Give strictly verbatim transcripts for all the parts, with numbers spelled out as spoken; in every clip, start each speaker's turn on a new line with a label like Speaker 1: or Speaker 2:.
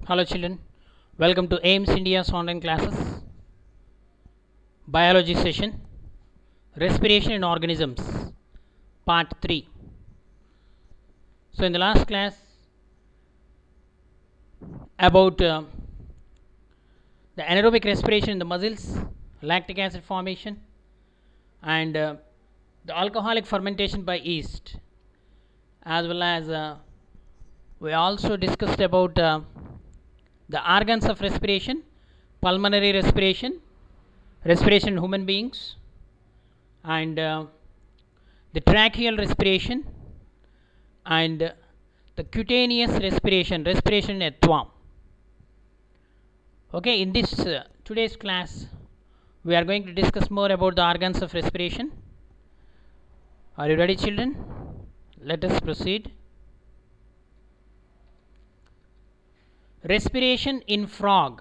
Speaker 1: Hello children, welcome to AIMS India's online classes. Biology session, Respiration in Organisms, part three. So in the last class about uh, the anaerobic respiration in the muscles, lactic acid formation and uh, the alcoholic fermentation by yeast, as well as uh, we also discussed about uh, the organs of respiration, pulmonary respiration, respiration in human beings, and uh, the tracheal respiration, and uh, the cutaneous respiration, respiration in earthworm. Okay, in this uh, today's class, we are going to discuss more about the organs of respiration. Are you ready, children? Let us proceed. Respiration in frog.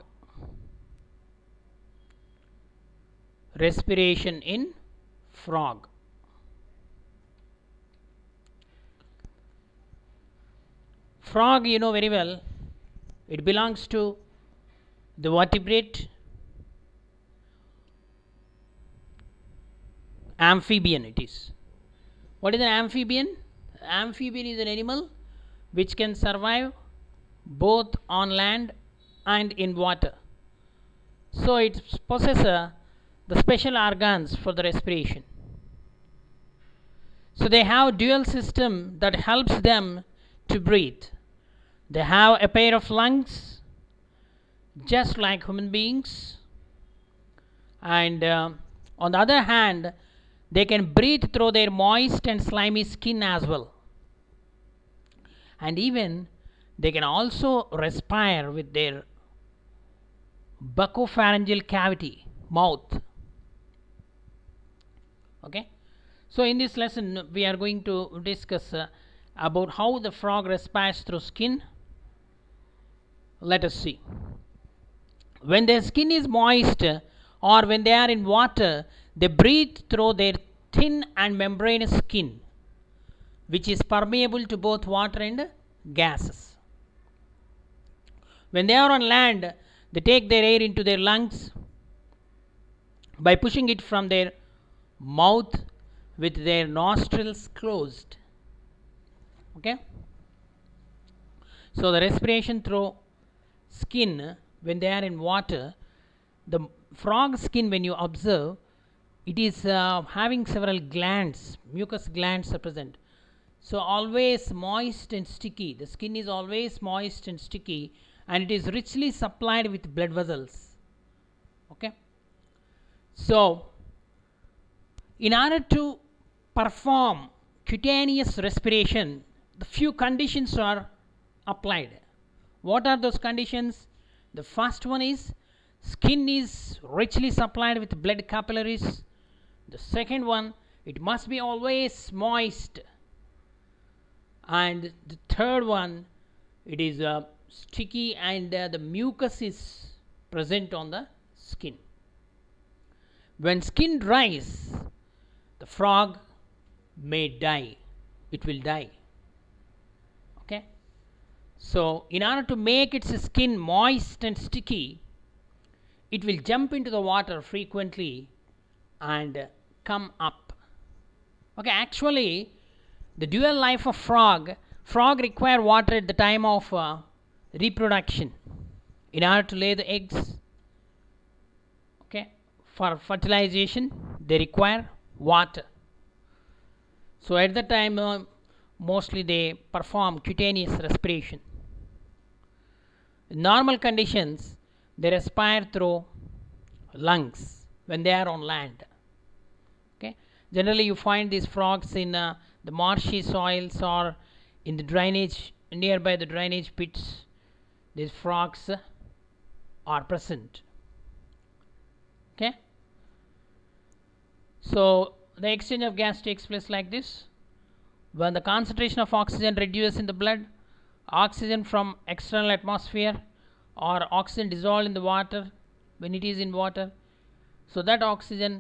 Speaker 1: Respiration in frog. Frog, you know very well, it belongs to the vertebrate amphibian. It is. What is an amphibian? Amphibian is an animal which can survive both on land and in water. So it possesses the special organs for the respiration. So they have dual system that helps them to breathe. They have a pair of lungs just like human beings, and uh, on the other hand they can breathe through their moist and slimy skin as well, and even they can also respire with their buccopharyngeal cavity, mouth. Okay, so in this lesson we are going to discuss uh, about how the frog respires through skin. Let us see. When their skin is moist or when they are in water, they breathe through their thin and membranous skin, which is permeable to both water and gases. When they are on land, they take their air into their lungs by pushing it from their mouth with their nostrils closed. Okay. So the respiration through skin when they are in water, the frog skin, when you observe, it is uh, having several glands, mucous glands are present. So always moist and sticky. The skin is always moist and sticky, and it is richly supplied with blood vessels. Okay. So in order to perform cutaneous respiration, the few conditions are applied. What are those conditions? The first one is skin is richly supplied with blood capillaries. The second one, it must be always moist. And the third one, it is uh, sticky, and uh, the mucus is present on the skin. When skin dries, the frog may die. It will die. Okay. So in order to make its skin moist and sticky, it will jump into the water frequently and uh, come up. Okay. Actually, the dual life of frog, frog require water at the time of uh, reproduction in order to lay the eggs. Okay. For fertilization, they require water. So at that time, uh, mostly they perform cutaneous respiration. In normal conditions, they respire through lungs when they are on land. Okay. Generally, you find these frogs in uh, the marshy soils or in the drainage, nearby the drainage pits. These frogs uh, are present. Okay. So the exchange of gas takes place like this. When the concentration of oxygen reduces in the blood, oxygen from external atmosphere or oxygen dissolved in the water when it is in water, so that oxygen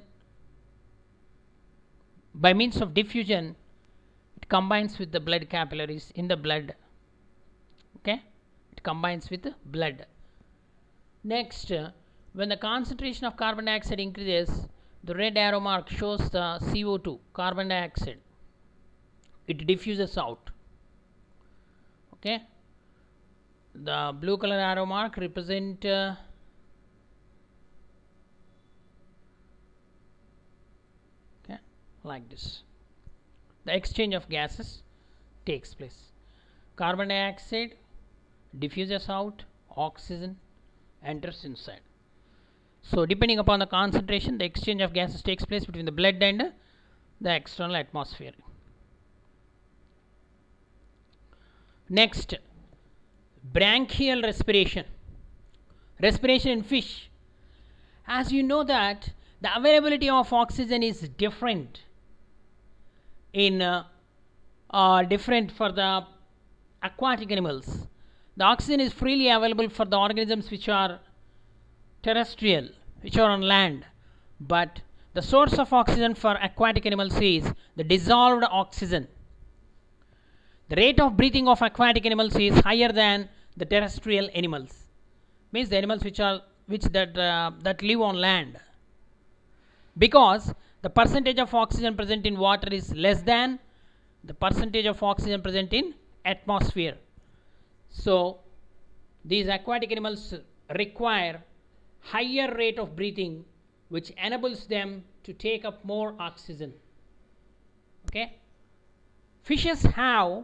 Speaker 1: by means of diffusion it combines with the blood capillaries in the blood. Okay, it combines with blood. Next, uh, when the concentration of carbon dioxide increases, the red arrow mark shows the C O two, carbon dioxide. It diffuses out. Okay. The blue color arrow mark represent uh, okay, like this. The exchange of gases takes place. Carbon dioxide diffuses out, oxygen enters inside. So depending upon the concentration, the exchange of gases takes place between the blood and uh, the external atmosphere. Next, branchial respiration. Respiration in fish. As you know that the availability of oxygen is different in uh, uh, different for the aquatic animals. The oxygen is freely available for the organisms which are terrestrial, which are on land, but the source of oxygen for aquatic animals is the dissolved oxygen. The rate of breathing of aquatic animals is higher than the terrestrial animals, means the animals which are which that uh, that live on land, because the percentage of oxygen present in water is less than the percentage of oxygen present in atmosphere. So these aquatic animals require higher rate of breathing, which enables them to take up more oxygen. Okay, fishes have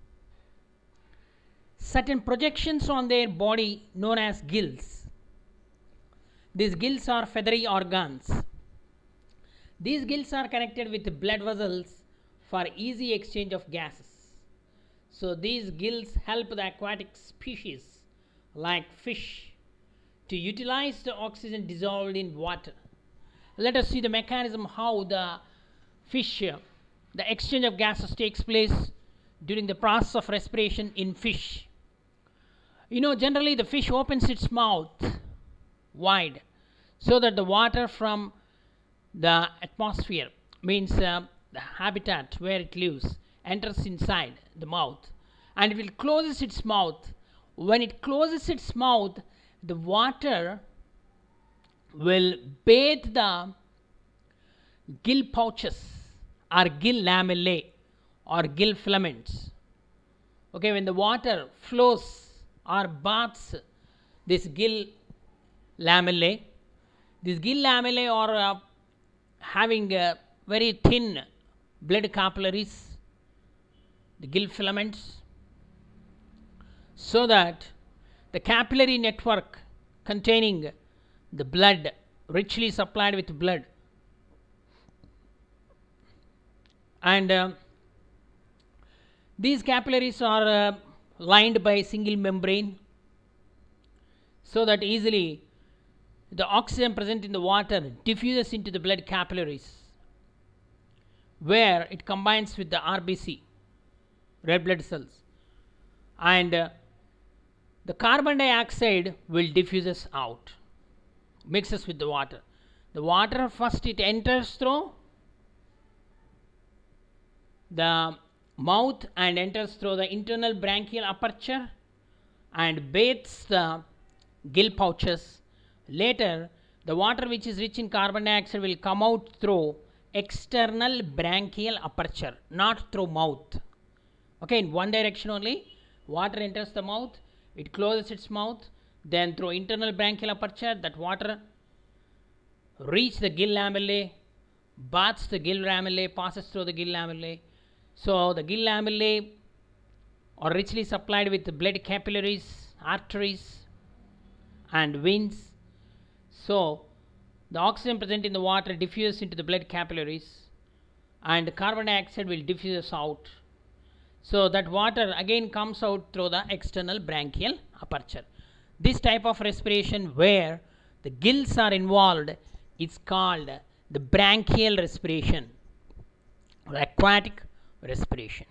Speaker 1: certain projections on their body known as gills. These gills are feathery organs. These gills are connected with blood vessels for easy exchange of gases. So these gills help the aquatic species like fish to utilize the oxygen dissolved in water. Let us see the mechanism how the fish, the exchange of gases takes place during the process of respiration in fish. You know, generally the fish opens its mouth wide so that the water from the atmosphere, means uh, the habitat where it lives, enters inside the mouth, and it will closes its mouth. When it closes its mouth, the water will bathe the gill pouches or gill lamellae or gill filaments. Okay, when the water flows or baths this gill lamellae, these gill lamellae are uh, having uh, very thin blood capillaries, the gill filaments, so that the capillary network containing the blood, richly supplied with blood, and uh, these capillaries are uh, lined by a single membrane, so that easily the oxygen present in the water diffuses into the blood capillaries, where it combines with the R B C, red blood cells, and uh, the carbon dioxide will diffuses out, mixes with the water. The water first it enters through the mouth and enters through the internal branchial aperture and bathes the gill pouches. Later, the water which is rich in carbon dioxide will come out through external branchial aperture, not through mouth. Okay, in one direction only, water enters the mouth, it closes its mouth, then through internal branchial aperture, that water reaches the gill lamellae, baths the gill lamellae, passes through the gill lamellae. So the gill lamellae are richly supplied with blood capillaries, arteries, and veins. So the oxygen present in the water diffuses into the blood capillaries, and carbon dioxide will diffuse out. So that water again comes out through the external branchial aperture. This type of respiration where the gills are involved is called the branchial respiration or aquatic respiration.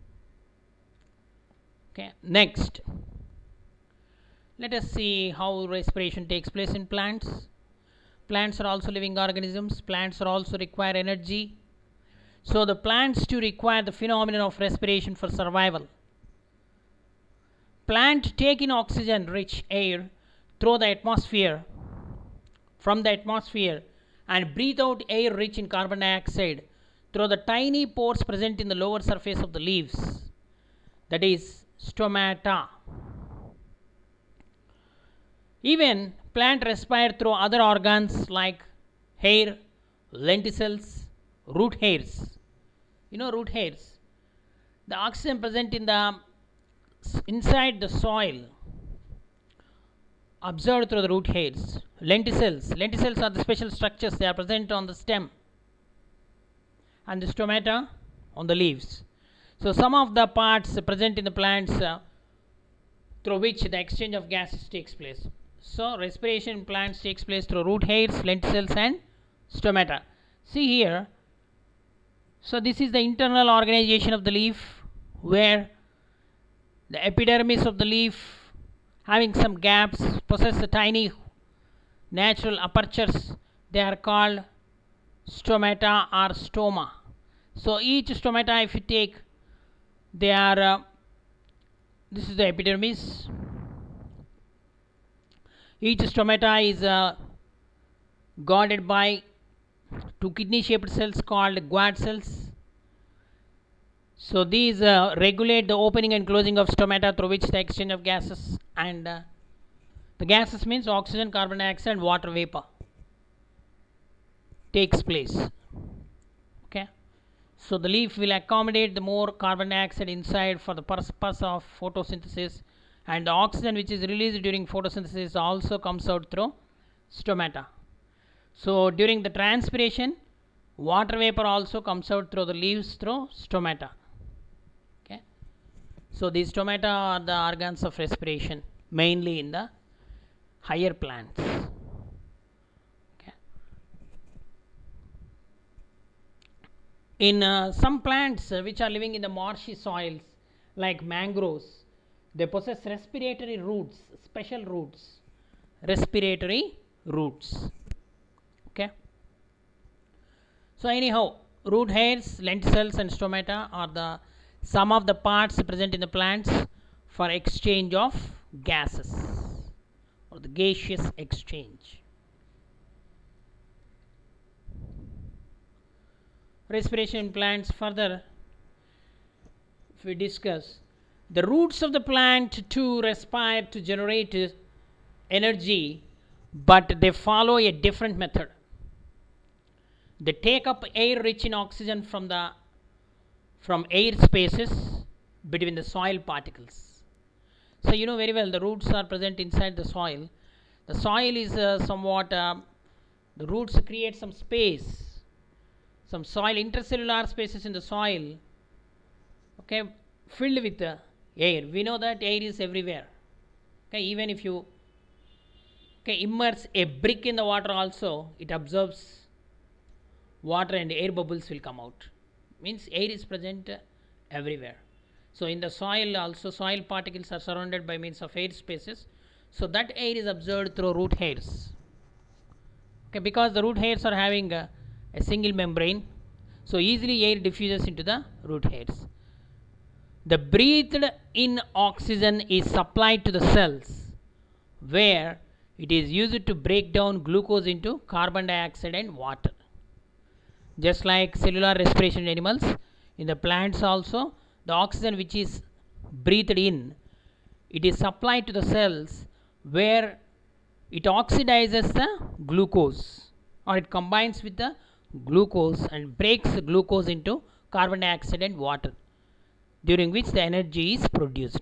Speaker 1: Okay, next let us see how respiration takes place in plants. Plants are also living organisms. Plants are also require energy. So the plants too require the phenomenon of respiration for survival. plant take in oxygen rich air through the atmosphere, from the atmosphere, and breathe out air rich in carbon dioxide through the tiny pores present in the lower surface of the leaves, that is stomata. Even plant respire through other organs like hair, lenticels, root hairs. You know root hairs. The oxygen present in the inside the soil observed through the root hairs. Lenticels. Lenticels are the special structures. They are present on the stem, and the stomata on the leaves. So some of the parts present in the plants uh, through which the exchange of gases takes place. So respiration in plants takes place through root hairs, lenticels, and stomata. See here. So this is the internal organization of the leaf, where the epidermis of the leaf, having some gaps, possess the tiny natural apertures. They are called stomata or stoma. So each stomata, if you take, they are uh, this is the epidermis. Each stomata is uh, guarded by two kidney shaped cells called guard cells. So these uh, regulate the opening and closing of stomata through which the exchange of gases, and uh, the gases means oxygen, carbon dioxide, and water vapor takes place. Okay. So the leaf will accommodate the more carbon dioxide inside for the purpose of photosynthesis, and the oxygen which is released during photosynthesis also comes out through stomata. So during the transpiration, water vapor also comes out through the leaves through stomata. Okay. So these stomata are the organs of respiration, mainly in the higher plants. Okay. In uh, some plants uh, which are living in the marshy soils like mangroves, they possess respiratory roots, special roots, respiratory roots. Okay. So anyhow, root hairs, lenticels, and stomata are the some of the parts present in the plants for exchange of gases, or the gaseous exchange. Respiration in plants further, if we discuss, the roots of the plant too respire to generate energy, but they follow a different method. They take up air rich in oxygen from the from air spaces between the soil particles. So you know very well the roots are present inside the soil. The soil is uh, somewhat uh, the roots create some space, some soil intercellular spaces in the soil, okay, filled with uh, air. We know that air is everywhere. Okay, even if you okay immerse a brick in the water also, it absorbs water and air bubbles will come out. Means air is present uh, everywhere. So in the soil also, soil particles are surrounded by means of air spaces. So that air is absorbed through root hairs. Okay, because the root hairs are having uh, a single membrane, so easily air diffuses into the root hairs. The breathed in oxygen is supplied to the cells, where it is used to break down glucose into carbon dioxide and water. Just like cellular respiration in animals, in the plants also, the oxygen which is breathed in, it is supplied to the cells, where it oxidizes the glucose, or it combines with the glucose and breaks the glucose into carbon dioxide and water, during which the energy is produced.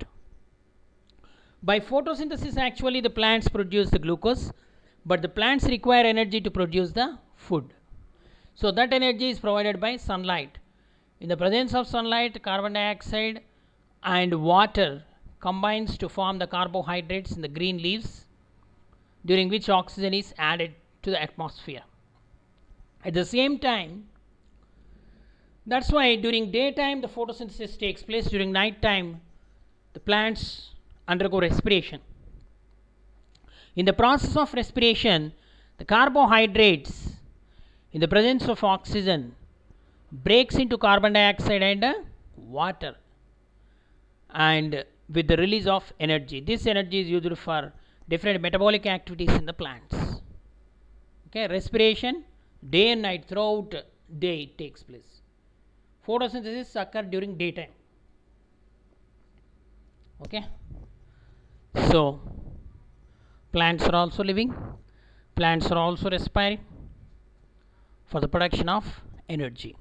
Speaker 1: By photosynthesis, actually the plants produce the glucose, but the plants require energy to produce the food. So that energy is provided by sunlight. In the presence of sunlight, carbon dioxide and water combines to form the carbohydrates in the green leaves, during which oxygen is added to the atmosphere. At the same time, that's why during daytime the photosynthesis takes place, during night time the plants undergo respiration. In the process of respiration, the carbohydrates in the presence of oxygen breaks into carbon dioxide and uh, water, and with the release of energy. This energy is used for different metabolic activities in the plants. Okay, respiration day and night, throughout day it takes place. Photosynthesis occur during daytime. Okay, so plants are also living, plants are also respiring for the production of energy.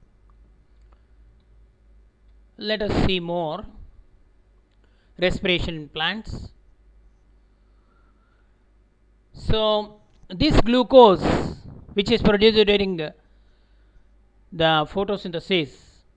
Speaker 1: Let us see more respiration in plants. So this glucose which is produced during the photosynthesis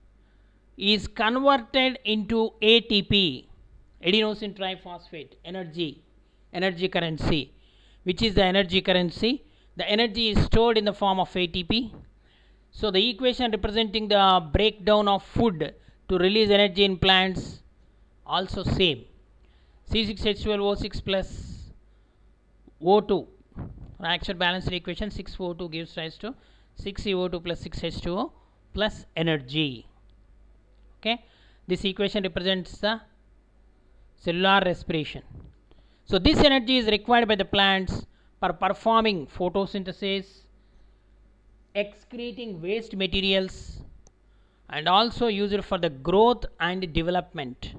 Speaker 1: is converted into A T P, adenosine triphosphate, energy, energy currency. Which is the energy currency? The energy is stored in the form of A T P. So the equation representing the breakdown of food to release energy in plants also same. C six H twelve O six plus O two, actual balanced equation. Six O two gives rise to six C O two plus six H two O plus energy. Okay, this equation represents the cellular respiration. So this energy is required by the plants for performing photosynthesis, excreting waste materials, and also used for the growth and development.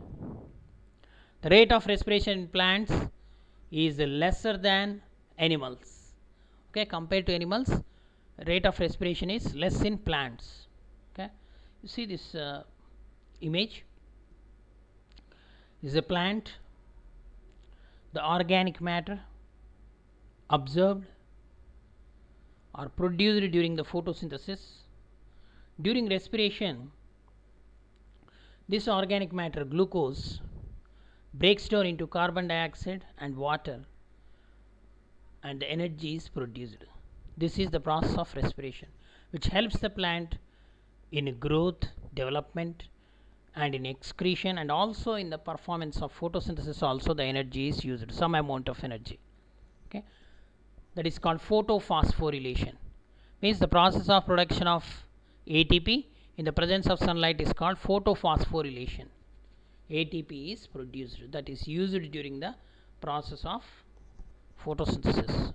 Speaker 1: The rate of respiration in plants is lesser than animals. Okay, compared to animals, rate of respiration is less in plants. Okay, you see this uh, image. This is a plant. The organic matter observed or produced during the photosynthesis. During respiration, this organic matter, glucose, breaks down into carbon dioxide and water, and the energy is produced. This is the process of respiration, which helps the plant in growth, development, and in excretion, and also in the performance of photosynthesis. Also the energy is used, some amount of energy. Okay, that is called photophosphorylation. Means the process of production of A T P in the presence of sunlight is called photophosphorylation. A T P is produced, that is used during the process of photosynthesis.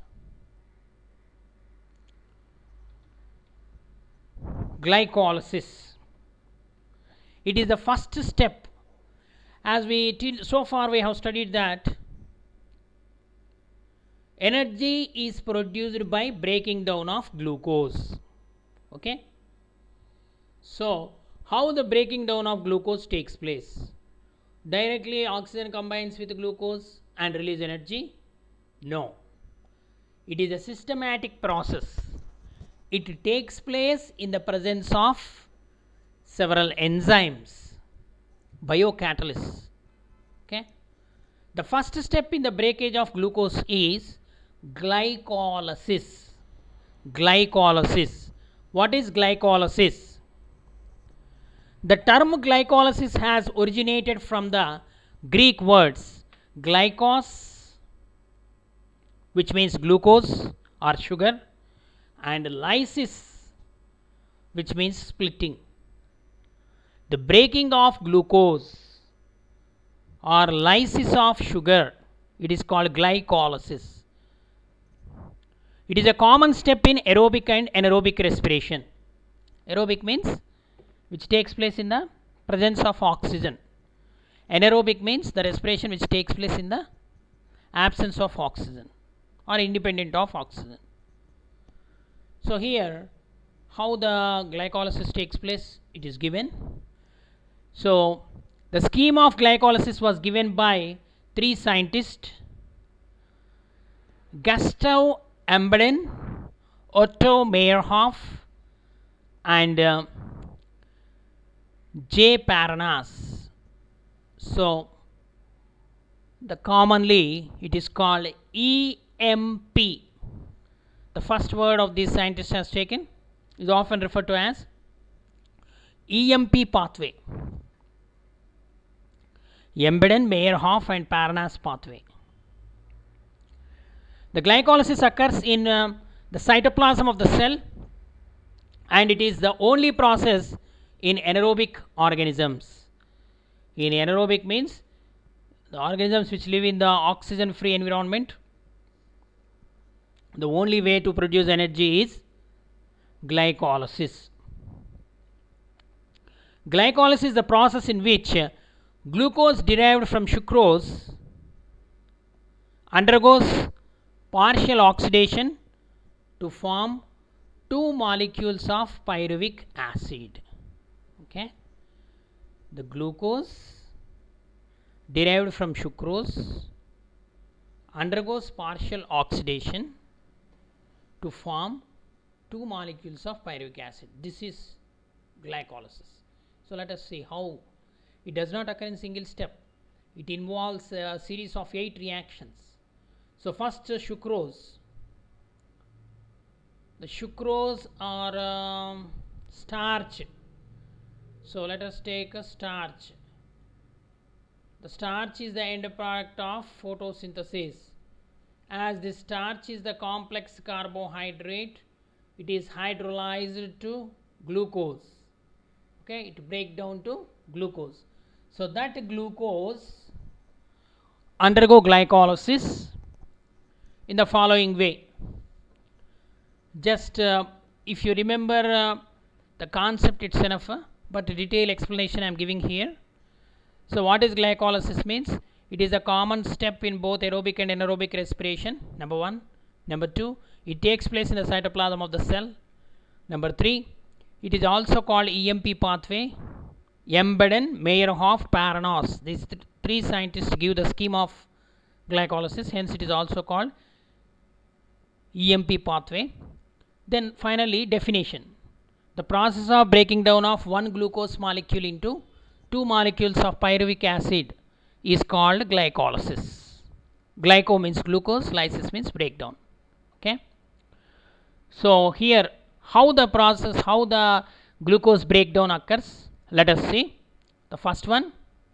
Speaker 1: Glycolysis. It is the first step. As we till so far we have studied that energy is produced by breaking down of glucose. Okay, so how the breaking down of glucose takes place? Directly oxygen combines with glucose and release energy? No, it is a systematic process. It takes place in the presence of several enzymes, biocatalysts. Okay, the first step in the breakage of glucose is glycolysis. Glycolysis. What is glycolysis? The term glycolysis has originated from the Greek words glykos, which means glucose or sugar, and lysis, which means splitting. The breaking of glucose or lysis of sugar, it is called glycolysis. It is a common step in aerobic and anaerobic respiration. Aerobic means which takes place in the presence of oxygen. Anaerobic means the respiration which takes place in the absence of oxygen or independent of oxygen. So here how the glycolysis takes place, it is given. So the scheme of glycolysis was given by three scientists: Gustav Embden, Otto Meyerhof, and uh, J. Paranas. So the commonly it is called E M P. The first word of this scientist has taken is often referred to as E M P pathway. Embden, Meyerhof, and Paranas pathway. The glycolysis occurs in uh, the cytoplasm of the cell, and it is the only process in anaerobic organisms. In anaerobic means the organisms which live in the oxygen free environment, the only way to produce energy is glycolysis. Glycolysis is the process in which glucose derived from sucrose undergoes partial oxidation to form two molecules of pyruvic acid. Okay, the glucose derived from sucrose undergoes partial oxidation to form two molecules of pyruvic acid. This is glycolysis. So let us see how it does not occur in single step. It involves a series of eight reactions. So first, uh, sucrose. The sucrose or um, starch. So let us take a starch. The starch is the end product of photosynthesis. As this starch is the complex carbohydrate, it is hydrolyzed to glucose. Okay, it breaks down to glucose. So that glucose undergo glycolysis in the following way. Just uh, if you remember uh, the concept, it's enough, uh, but detailed explanation I am giving here. So what is glycolysis means? It is a common step in both aerobic and anaerobic respiration, number one. Number two, it takes place in the cytoplasm of the cell. Number three, it is also called E M P pathway. Embeden, Meyerhoff, Paranos. These th three scientists give the scheme of glycolysis, hence it is also called E M P pathway. Then finally, definition. The process of breaking down of one glucose molecule into two molecules of pyruvic acid is called glycolysis. Glyco means glucose, lysis means breakdown. Okay. So here, how the process, how the glucose breakdown occurs, let us see. The first one,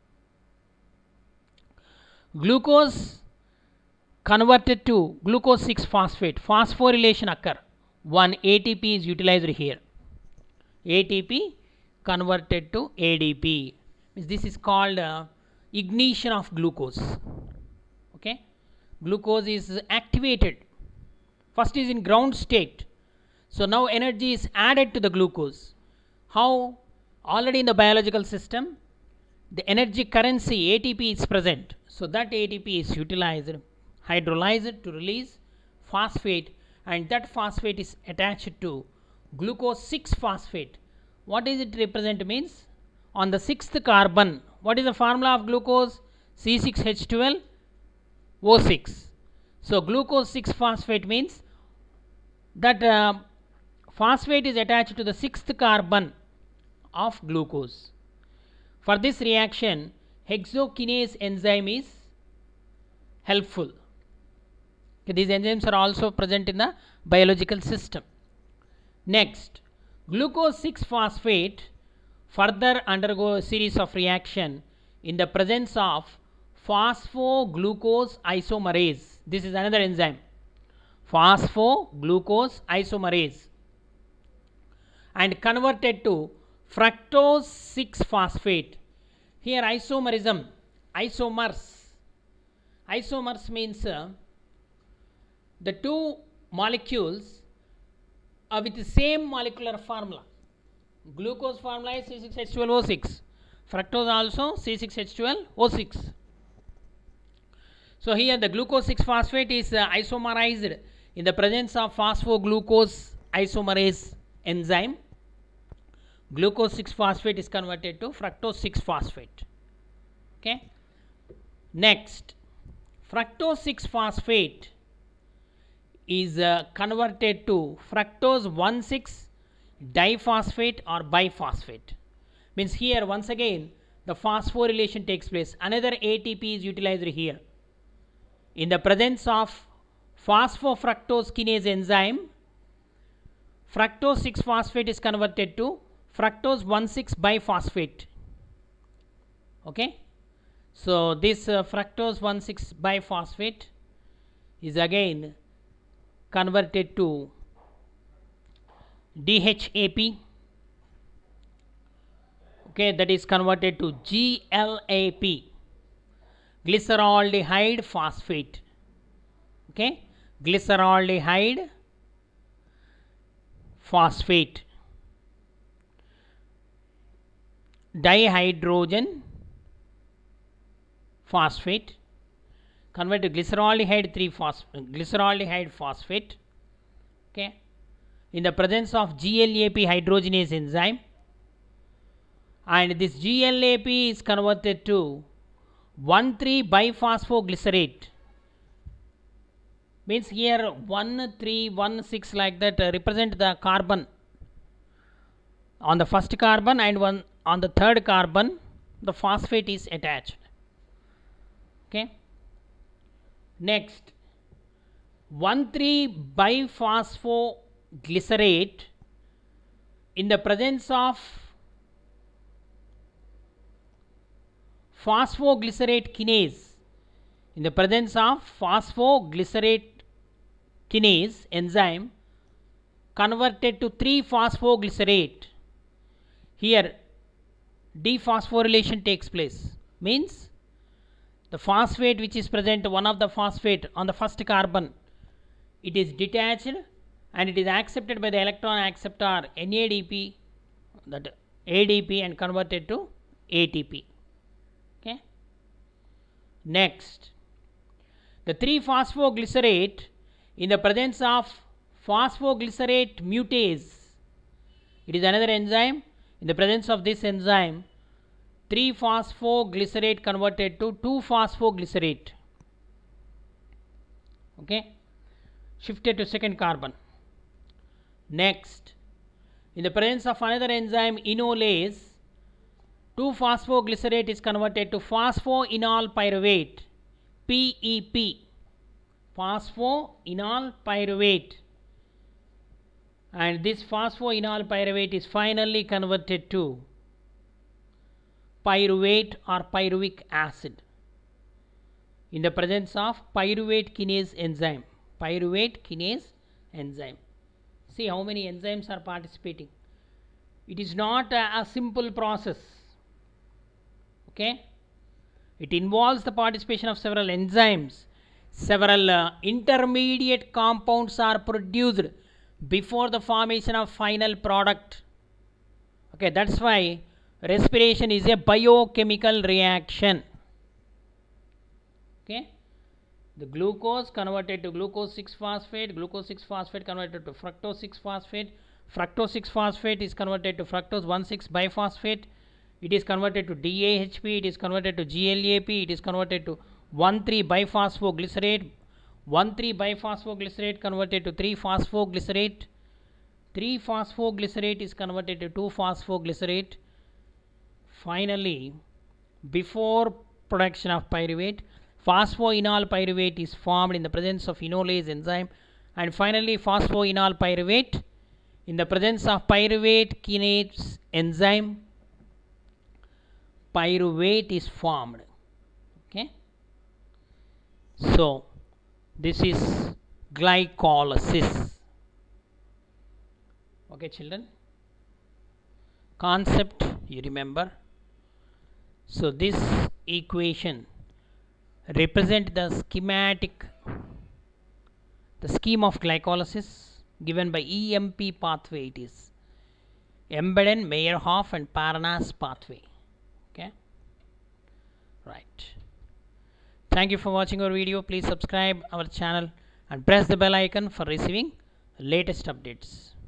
Speaker 1: glucose converted to glucose six phosphate, phosphorylation occur. One A T P is utilized here. A T P converted to A D P. This is called uh, ignition of glucose. Okay, glucose is activated. First is in ground state. So now energy is added to the glucose. How? Already in the biological system, the energy currency A T P is present. So that A T P is utilized, hydrolyzed to release phosphate, and that phosphate is attached to glucose six phosphate. What is it represent means? On the sixth carbon, what is the formula of glucose? C six H twelve O six. So glucose six phosphate means that uh, phosphate is attached to the sixth carbon of glucose. For this reaction, hexokinase enzyme is helpful. Okay, these enzymes are also present in the biological system. Next, glucose six phosphate further undergo a series of reaction in the presence of phosphoglucose isomerase. This is another enzyme, phosphoglucose isomerase, and converted to fructose six phosphate. Here isomerism, isomers. Isomers means uh, the two molecules are with the same molecular formula. Glucose formula is C six H twelve O six. Fructose also C six H twelve O six. So here the glucose six phosphate is uh, isomerized in the presence of phosphoglucose isomerase enzyme. Glucose six phosphate is converted to fructose six phosphate. Okay. Next, fructose six phosphate is uh, converted to fructose one six diphosphate or biphosphate. Means here once again the phosphorylation takes place. Another A T P is utilized here. In the presence of phosphofructose kinase enzyme, fructose six phosphate is converted to fructose one six biphosphate. Okay. So this uh, fructose one six biphosphate is again converted to D H A P. Okay, that is converted to G L A P. glyceraldehyde phosphate. Okay, glyceraldehyde phosphate, dihydrogen phosphate, convert to glyceraldehyde three phosphate, glyceraldehyde phosphate. Okay, in the presence of G L A P hydrogenase enzyme, and this G L A P is converted to one three biphosphoglycerate. Means here one three one six like that uh, represent the carbon on the first carbon, and one on the third carbon the phosphate is attached. Okay. Next, one three biphosphoglycerate in the presence of phosphoglycerate kinase, in the presence of phosphoglycerate kinase enzyme converted to three phosphoglycerate. Here dephosphorylation takes place, means the phosphate which is present, one of the phosphate on the first carbon, it is detached and it is accepted by the electron acceptor N A D P, that A D P, and converted to A T P. Okay. Next, the three phosphoglycerate in the presence of phosphoglycerate mutase, it is another enzyme. In the presence of this enzyme, three phosphoglycerate converted to two phosphoglycerate. Okay, shifted to second carbon. Next, in the presence of another enzyme enolase, two phosphoglycerate is converted to phosphoenol pyruvate, P E P, phosphoenol pyruvate, and this phosphoenol pyruvate is finally converted to pyruvate or pyruvic acid in the presence of pyruvate kinase enzyme. Pyruvate kinase enzyme. See how many enzymes are participating. It is not a, a simple process. Okay, it involves the participation of several enzymes. Several uh, intermediate compounds are produced before the formation of final product. Okay, that's why respiration is a biochemical reaction. Okay, the glucose converted to glucose six phosphate, glucose six phosphate converted to fructose six phosphate, fructose six phosphate is converted to fructose one six biphosphate, it is converted to D A H P, it is converted to G L A P, it is converted to one three biphosphoglycerate, one three biphosphoglycerate converted to three phosphoglycerate, three phosphoglycerate is converted to two phosphoglycerate. Finally, before production of pyruvate, phosphoenol pyruvate is formed in the presence of enolase enzyme, and finally phosphoenol pyruvate in the presence of pyruvate kinase enzyme, pyruvate is formed. Okay, so this is glycolysis. Okay, children, concept you remember. So this equation represent the schematic, the scheme of glycolysis given by E M P pathway. It is Embedden, Meyerhof and Parnas pathway. Okay, right. Thank you for watching our video. Please subscribe our channel and press the bell icon for receiving latest updates.